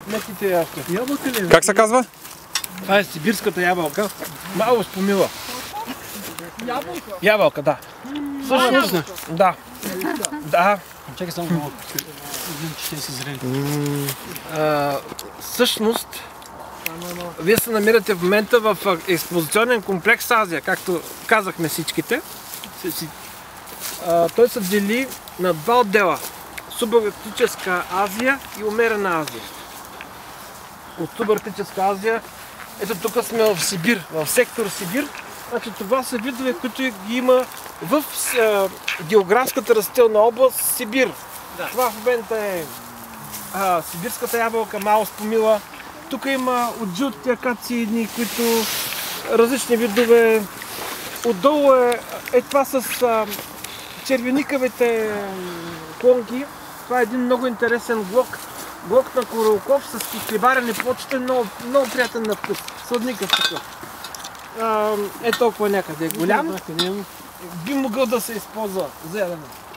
Меките ябълки. Ябълка ли? Как се казва? Това е сибирската ябълка. Мало спомила. Ябълка? Ябълка, да. Всъщност, да. Да. Чакай само малко. Виждам, че те са зрели. Всъщност, вие се намирате в момента в експозиционен комплекс Азия, както казахме всичките. Той се дели на два отдела. Субарктическа Азия и умерена Азия. От Субарктическа Азия, ето тук сме в Сибир, в сектор Сибир. Значи това са видове, които ги има в географската растителна област Сибир. Да. Това в момента е сибирската ябълка, мало спомила. Тук има от жълтите акации, които различни видове. Отдолу е това с червеникавите клонки. Това е един много интересен глок. Глок на коралков с изхлебарени почета, много приятен на вкус. Сладникав такъв. Е толкова някъде голям. Би могъл да се използва за ядене.